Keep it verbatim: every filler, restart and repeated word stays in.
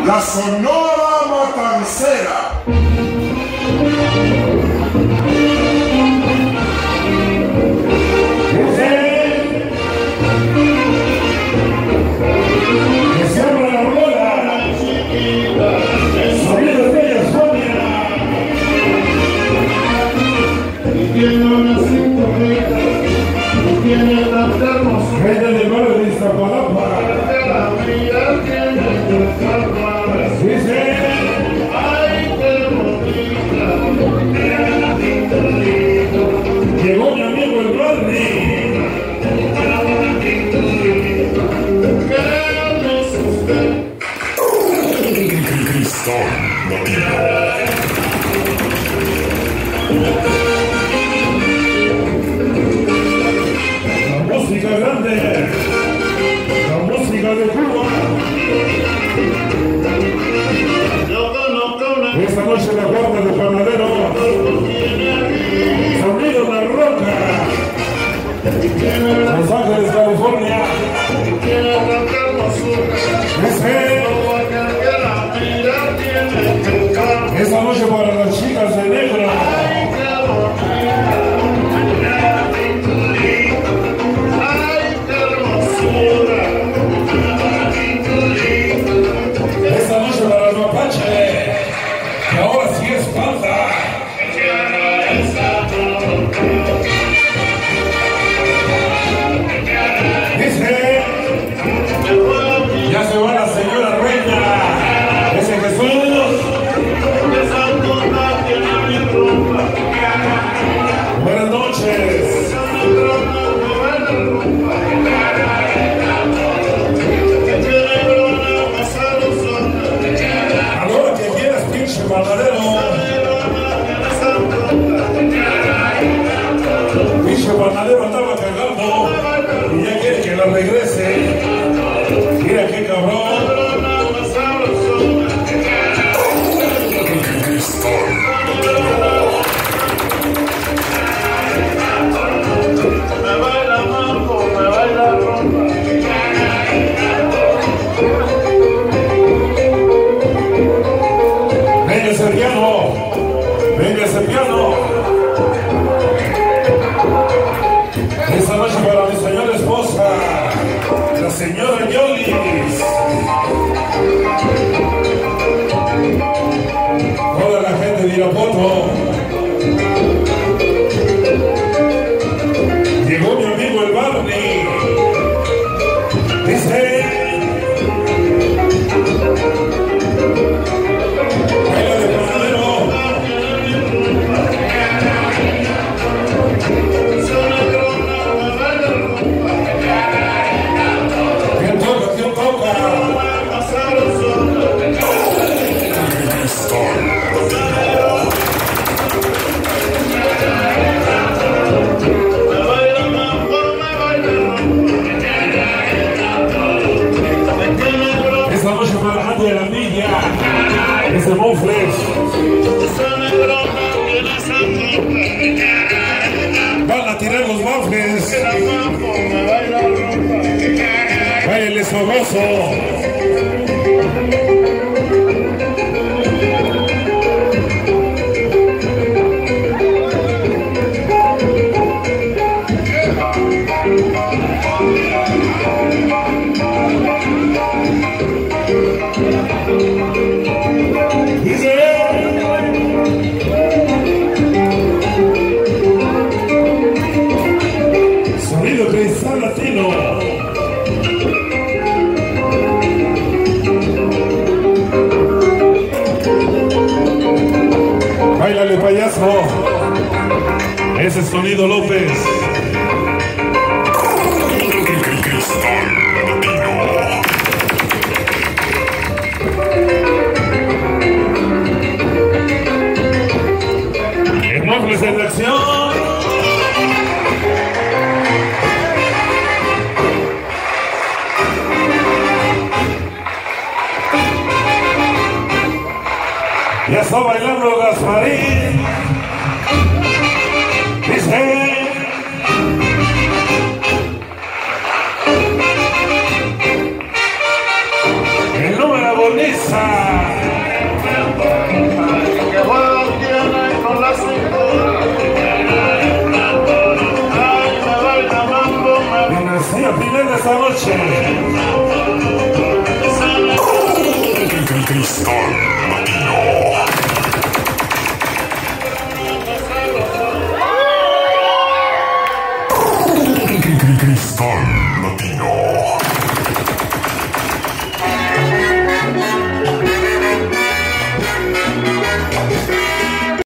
La Sonora Matancera. Que se abra la rueda, el sonido de ella Sonia. Y tiene una cinturita, y tiene la hermosa. Reina del barrio de Iztapalapa. Dice, ay, qué bonita. Llegó mi amigo el Barney. Cristal Latino. La música grande, la música de Cuba. Esta noche la guarda de panadero. Sonido La Roca. Los Ángeles, California. Esta noche para las chicas de negro. Esta noche para el mapache, que ahora sí es falta. Dice, ya se va la señora reina. Ese Jesús. Buenas noches. Ahora que quieras, pinche panadero. Pinche panadero andaba cagando y ya quiere que la regrese. Mira qué cabrón. Venga ese piano, venga ese piano. Esta noche para mi señora esposa, la señora Yolis. Toda la gente de Irapuato. Llegó mi amigo el Barney. Dice, baila de panadero. ¿Quién toca? ¿Quién toca? Esta noche para Andy de la Villa, ese Monfles. Van a tirar los Monfles. Báilele sogoso. Sonido Cristal Latino. Báilale, payaso. Ese es Sonido López. Cristal Latino. El Monfles en acción. Ya está bailando Gasparín. Dice, el número bonito. cosa. Que juego tiene con la cintura. Ay, me baila mambo, me Dinastía Pineda esta noche. Cristal Latino. Cristal Latino.